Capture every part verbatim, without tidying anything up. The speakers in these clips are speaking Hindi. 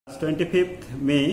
ट्वेंटी फिफ्थ मई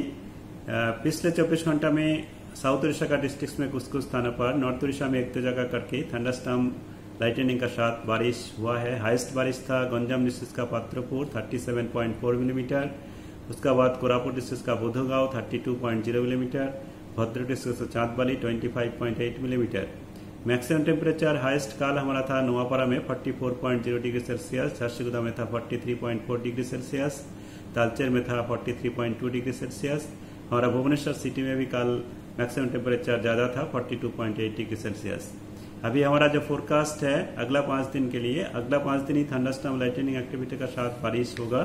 पिछले चौबीस घंटा में साउथ उड़ीसा का डिस्ट्रिक्ट में कुछ कुछ स्थानों पर, नॉर्थ उड़ीसा में एक दो जगह करके थंडरस्टॉर्म लाइटनिंग का साथ बारिश हुआ है। हाईएस्ट बारिश था गंजाम डिस्ट्रिक्ट का पात्रपुर सैंतीस पॉइंट चार मिलीमीटर, उसका बाद कोरापुट डिस्ट्रिक्ट का बुधगांव बत्तीस पॉइंट शून्य मिलीमीटर, भद्र डिस्ट्रिक्ट का चांदबाली पच्चीस पॉइंट आठ मिलीमीटर। मैक्सिमम टेम्परेचर हाईएस्ट काल हमारा था नोआपाड़ा में चौवालीस पॉइंट शून्य डिग्री सेल्सियस, झारसुगुदा में था तैंतालीस पॉइंट चार डिग्री सेल्सियस, तालचेर में था तैंतालीस पॉइंट दो डिग्री सेल्सियस। हमारा भुवनेश्वर सिटी में भी कल मैक्सिमम टेम्परेचर ज्यादा था बयालीस पॉइंट आठ डिग्री सेल्सियस। अभी हमारा जो फोरकास्ट है अगला पांच दिन के लिए, अगला पांच दिन ही थंडरस्टॉर्म लाइटनिंग एक्टिविटी का साथ बारिश होगा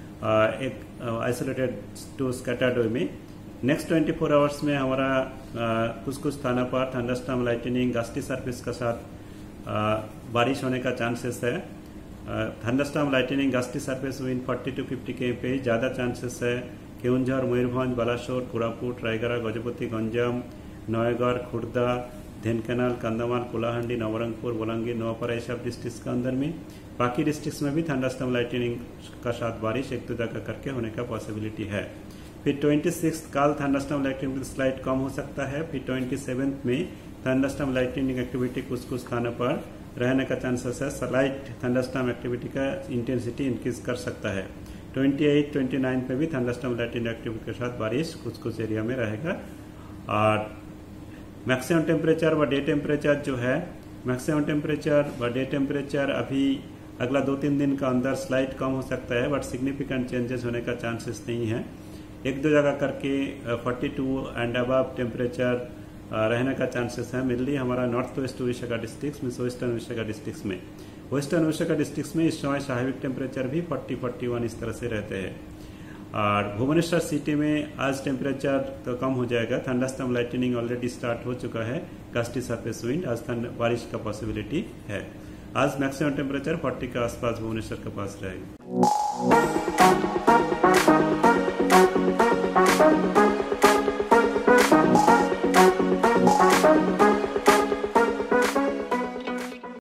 एक आइसोलेटेड टू स्कैटर्ड वे में। नेक्स्ट चौबीस आवर्स में हमारा कुछ कुछ स्थानों पर थंडरस्टॉर्म लाइटनिंग गस्टी सरफेस का साथ आ, बारिश होने का चांसेस है। Thunderstorm lightning gusty surface wind चालीस टू पचास के पे ज्यादा चांसेस है केउंझर, मयूरभंज, बालासोर, कोरापुट, रायगढ़, गजपति, गंजाम, नयगढ़, खुर्दा, ढेनकानाल, कंधमाल, कोलाहांडी, नवरंगपुर, बोलांगीर, नोआपाड़ा ये सब डिस्ट्रिक्ट के अंदर में। बाकी डिस्ट्रिक्ट में भी थंडरस्टॉर्म लाइटनिंग का साथ बारिश एक दो जगह करके होने का पॉसिबिलिटी है। फिर छब्बीस काल थंडरस्टॉर्म लाइटनिंग स्लाइड कम हो सकता है। फिर सत्ताईस में थंडरस्टॉर्म लाइटनिंग एक्टिविटी कुछ कुछ स्थानों पर रहने का चांसेस है। स्लाइट थंडरस्टॉर्म एक्टिविटी का इंटेंसिटी इंक्रीज कर सकता है। अट्ठाईस, उनतीस पे भी थंडरस्टॉर्म लाइटनिंग एक्टिविटी के साथ बारिश कुछ कुछ एरिया में रहेगा। और मैक्सिमम टेम्परेचर व डे टेम्परेचर जो है, मैक्सिमम टेम्परेचर व डे टेम्परेचर अभी अगला दो तीन दिन का अंदर स्लाइड कम हो सकता है, बट सिग्निफिकेंट चेंजेस होने का चांसेस नहीं है। एक दो जगह करके बयालीस एंड अबव टेम्परेचर रहने का चांसेस है। मेनली हमारा नॉर्थ वेस्ट उड़ीसा का डिस्ट्रिक्ट में, वेस्टर्न उड़ीसा का डिस्ट्रिक्ट में, वेस्टर्न उड़ीसा का डिस्ट्रिक्ट में इस समय स्वाभाविक टेम्परेचर भी चालीस, इकतालीस इस तरह से रहते हैं। और भुवनेश्वर सिटी में आज टेम्परेचर तो कम हो जाएगा। थंडरस्टॉर्म लाइटनिंग ऑलरेडी स्टार्ट हो चुका है, गस्टी सरफेस विंड, आज बारिश का पॉसिबिलिटी है। आज मैक्सिमम टेम्परेचर चालीस के आसपास भुवनेश्वर के पास रहेगा।